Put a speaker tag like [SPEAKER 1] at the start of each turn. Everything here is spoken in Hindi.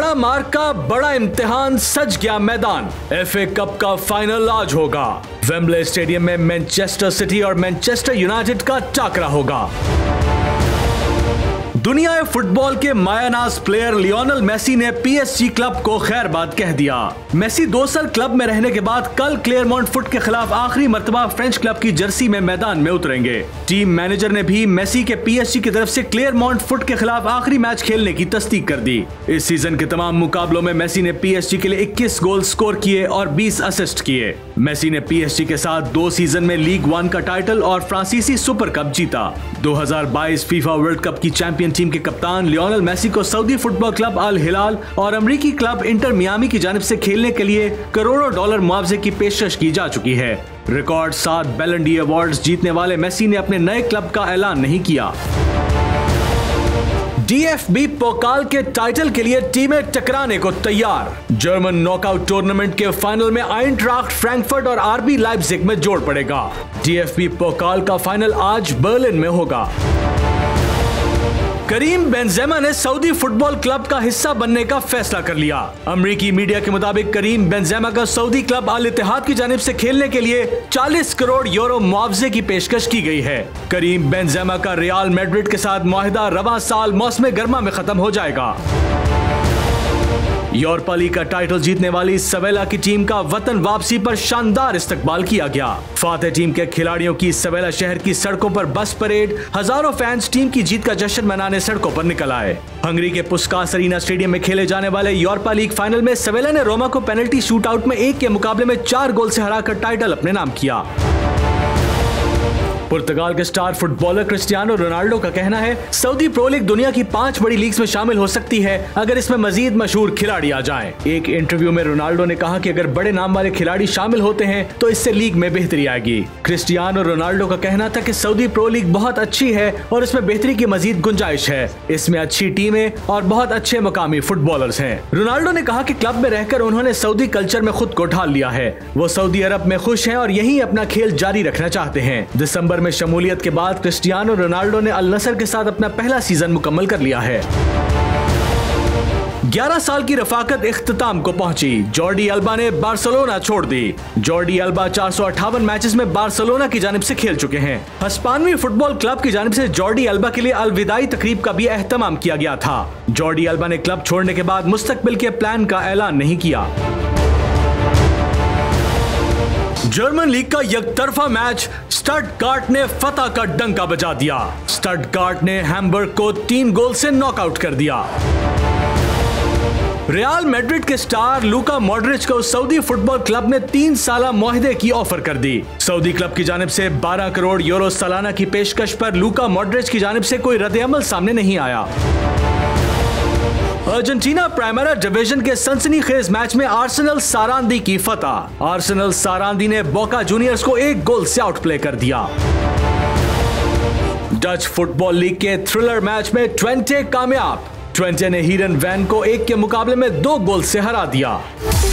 [SPEAKER 1] बड़ा मार्क का बड़ा इम्तिहान, सज गया मैदान। FA कप का फाइनल आज होगा। वेम्बले स्टेडियम में मैनचेस्टर सिटी और मैनचेस्टर यूनाइटेड का टाकरा होगा। दुनिया फुटबॉल के मायानाज प्लेयर लियोनेल मेसी ने PSG क्लब को खैरबाद कह दिया। मेसी 2 साल क्लब में रहने के बाद कल क्लेयरमॉन्ट फुट के खिलाफ आखिरी मर्तबा फ्रेंच क्लब की जर्सी में मैदान में उतरेंगे। टीम मैनेजर ने भी मेसी के PSG की तरफ से क्लेयरमॉन्ट फुट के खिलाफ आखिरी मैच खेलने की तस्दीक कर दी। इस सीजन के तमाम मुकाबलों में मेसी ने PSG के लिए 21 गोल स्कोर किए और 20 असिस्ट किए। मेसी ने PSG के साथ 2 सीजन में लीग 1 का टाइटल और फ्रांसीसी सुपर कप जीता। 2022 फीफा वर्ल्ड कप की चैंपियन टीम के कप्तान लियोनेल मेसी को Saudi football club Al Hilal और अमेरिकी क्लब इंटर मियामी की जानिब से खेलने के लिए करोड़ों डॉलर मुआवजे की पेशकश की जा चुकी है। रिकॉर्ड 7 बैलन डी अवार्ड्स जीतने वाले मेसी ने अपने नए क्लब का ऐलान नहीं किया। DFB पोकाल के टाइटल के लिए टीमें टकराने को तैयार। जर्मन नॉकआउट टूर्नामेंट के फाइनल में आइंट्राख्ट फ्रैंकफर्ट और RB लाइप्जिग में जोड़ पड़ेगा। DFB पोकाल का फाइनल आज बर्लिन में होगा। करीम बेंजेमा ने सऊदी फुटबॉल क्लब का हिस्सा बनने का फैसला कर लिया। अमेरिकी मीडिया के मुताबिक करीम बेंजेमा का सऊदी क्लब अल इत्तेहाद की जानिब से खेलने के लिए 40 करोड़ यूरो मुआवजे की पेशकश की गई है। करीम बेंजेमा का रियल मैड्रिड के साथ मुआहिदा रवां साल मौसम गर्मा में खत्म हो जाएगा। यूरोपा लीग का टाइटल जीतने वाली सवेला की टीम का वतन वापसी पर शानदार इस्तकबाल किया गया। फातेह टीम के खिलाड़ियों की सवेला शहर की सड़कों पर बस परेड, हजारों फैंस टीम की जीत का जश्न मनाने सड़कों पर निकल आए। हंगरी के पुस्कास अरीना स्टेडियम में खेले जाने वाले यूरोपा लीग फाइनल में सवेला ने रोमा को पेनल्टी शूटआउट में 1 के मुकाबले में 4 गोल से हराकर टाइटल अपने नाम किया। पुर्तगाल के स्टार फुटबॉलर क्रिस्टियानो रोनाल्डो का कहना है, सऊदी प्रो लीग दुनिया की 5 बड़ी लीग्स में शामिल हो सकती है अगर इसमें मजीद मशहूर खिलाड़ी आ जाएं। एक इंटरव्यू में रोनाल्डो ने कहा कि अगर बड़े नाम वाले खिलाड़ी शामिल होते हैं तो इससे लीग में बेहतरी आएगी। क्रिस्टियानो रोनाल्डो का कहना था कि सऊदी प्रो लीग बहुत अच्छी है और इसमें बेहतरी की मजीद गुंजाइश है। इसमें अच्छी टीमें और बहुत अच्छे मुकामी फुटबॉलर्स हैं। रोनाल्डो ने कहा कि क्लब में रहकर उन्होंने सऊदी कल्चर में खुद को ढाल लिया है। वो सऊदी अरब में खुश हैं और यही अपना खेल जारी रखना चाहते हैं। दिसंबर में शमूलियत के बाद क्रिस्टियानो रोनाल्डो ने अल नसर के साथ अपना पहला सीजन मुकम्मल कर लिया है। 11 साल की रफाकत इख्तिताम को पहुंची। जॉर्डी अल्बा ने बार्सिलोना छोड़ दी। जॉर्डी अल्बा 458 मैचेस में बार्सिलोना की जानिब से खेल चुके हैं। हस्पानवी फुटबॉल क्लब की जानिब से जॉर्डी अल्बा के लिए अलविदाई तकरीब का भी एहतमाम किया गया था। जॉर्डी अल्बा ने क्लब छोड़ने के बाद मुस्तकबिल के प्लान का ऐलान नहीं किया। जर्मन लीग का एकतरफा मैच स्टटगार्ट ने फतह का डंका बजा दिया। स्टटगार्ट ने हैम्बर्ग को 3 गोल से नॉकआउट कर दिया। रियल मैड्रिड के स्टार लूका मॉड्रिच को सऊदी फुटबॉल क्लब ने 3 साला मुआहदे की ऑफर कर दी। सऊदी क्लब की जानिब से 12 करोड़ यूरो सालाना की पेशकश पर लूका मॉड्रिच की जानिब से कोई रद्द-ए-अमल सामने नहीं आया। अर्जेंटीना प्राइमरा डिवीजन के सनसनीखेज मैच में आर्सेनल सारांदी की फतह। आर्सेनल सारांदी ने बोका जूनियर्स को 1 गोल से आउटप्ले कर दिया। डच फुटबॉल लीग के थ्रिलर मैच में ट्वेंटे कामयाब। ट्वेंटे ने हीरन वैन को 1 के मुकाबले में 2 गोल से हरा दिया।